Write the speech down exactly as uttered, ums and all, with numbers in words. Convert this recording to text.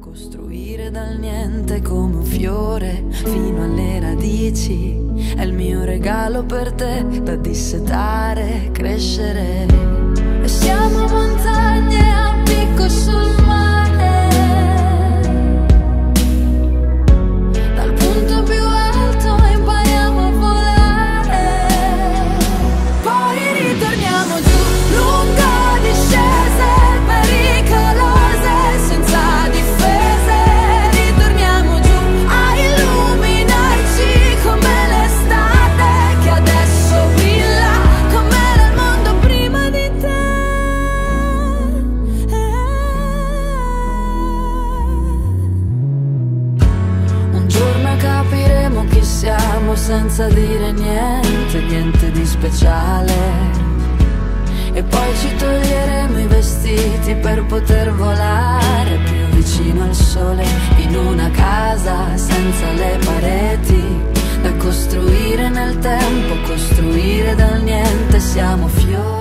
Costruire dal niente come un fiore fino alle radici è il mio regalo per te, da dissetare, crescere. E siamo montagne a picco sul mare, dal punto più alto impariamo a volare, poi ritorniamo giù, lungo discese pericolose, senza difese, ritorniamo giù a illuminarci come l'estate che adesso brilla, com'era il mondo prima di te. Un giorno capiremo chi siamo senza dire niente, niente di speciale. E poi ci toglieremo i vestiti per poter volare più vicino al sole, in una casa senza le pareti, da costruire nel tempo, costruire dal niente. Siamo fiori